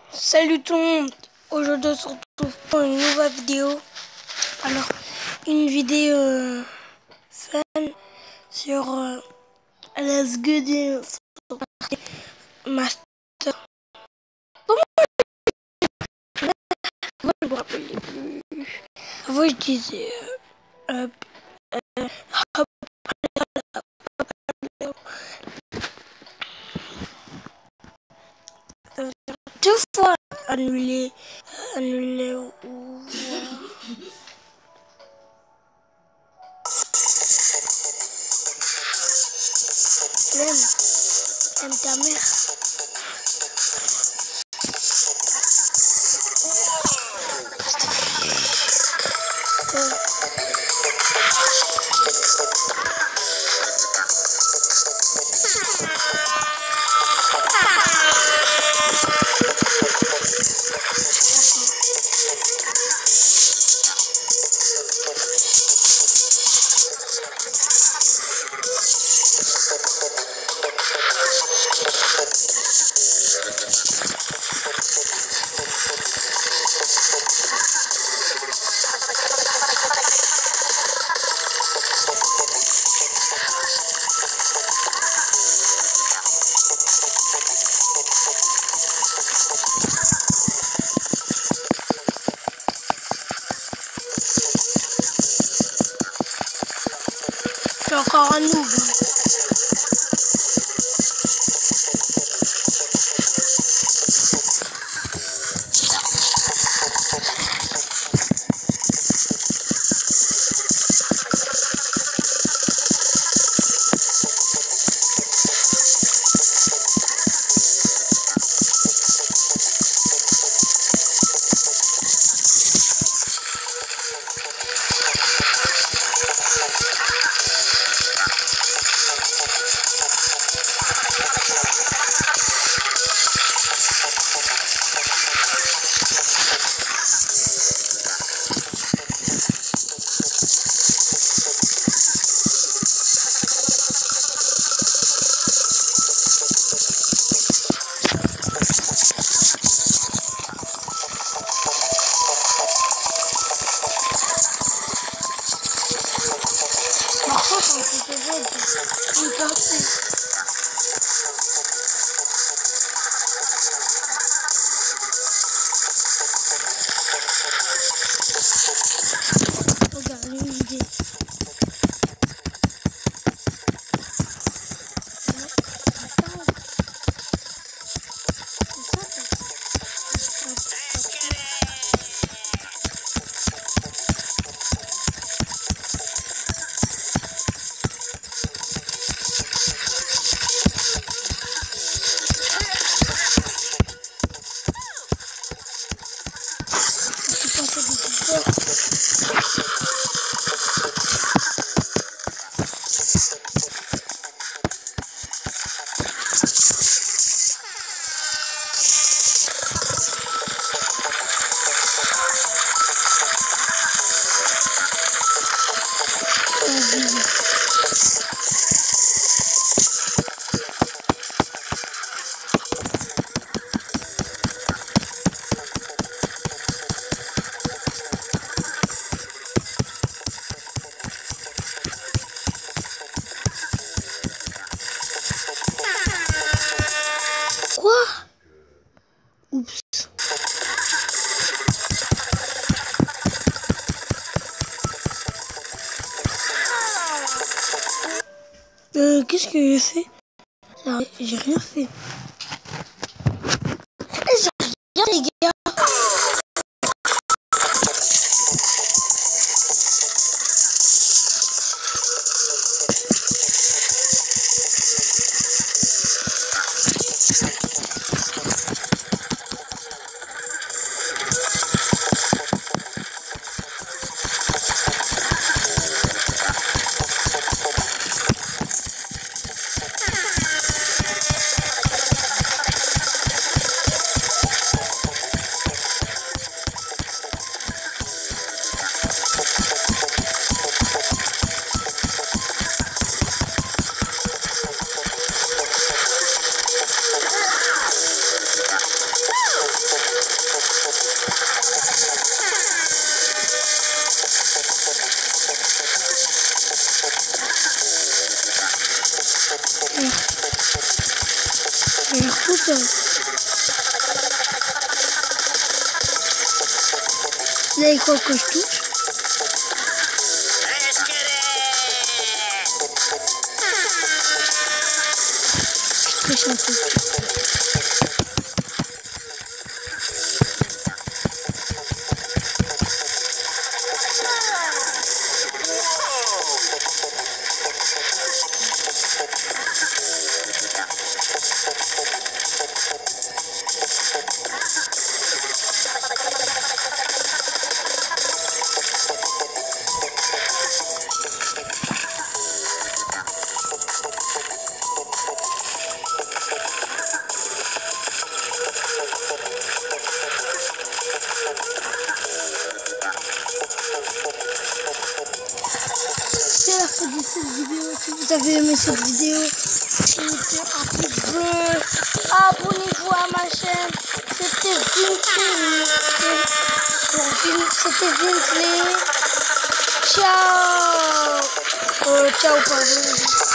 Salut tout le monde. Aujourd'hui on se retrouve pour une nouvelle vidéo. Alors une vidéo fun sur Let's Go Game Master. Comment je me rappelle plus. Avant je disais hop, hop, deux fois annulé ou même ta mère. C'est encore un noob. Parfois, quand tu te vois, tu passes. Regarde une idée. Quoi? Oups. Qu'est-ce que j'ai fait? J'ai rien fait. J'ai rien, les gars. seul. Là, il croit que je touche. Je triche un peu. C'est la fin de cette vidéo. Si vous avez aimé cette vidéo, mettez un pouce bleu, abonnez-vous à ma chaîne. C'était Vinsley. Ciao. Ciao, pardon.